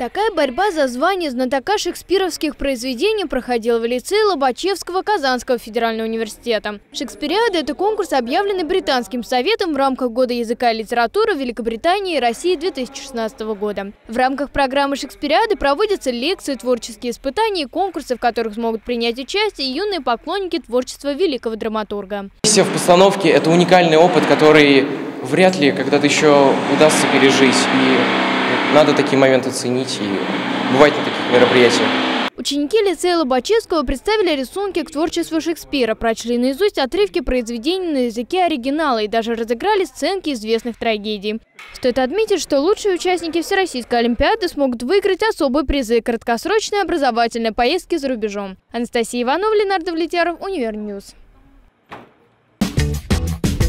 Такая борьба за звание знатока шекспировских произведений проходила в лицее Лобачевского Казанского федерального университета. Шекспириада – это конкурс, объявленный Британским советом в рамках Года языка и литературы Великобритании и России 2016 года. В рамках программы Шекспириады проводятся лекции, творческие испытания и конкурсы, в которых смогут принять участие юные поклонники творчества великого драматурга. Сев в постановке – это уникальный опыт, который вряд ли когда-то еще удастся пережить. И надо такие моменты ценить и бывать на таких мероприятиях. Ученики лицея Лобачевского представили рисунки к творчеству Шекспира, прочли наизусть отрывки произведений на языке оригинала и даже разыграли сценки известных трагедий. Стоит отметить, что лучшие участники Всероссийской олимпиады смогут выиграть особые призы – краткосрочные образовательные поездки за рубежом. Анастасия Иванова, Ленардо Влетяров, Универньюз.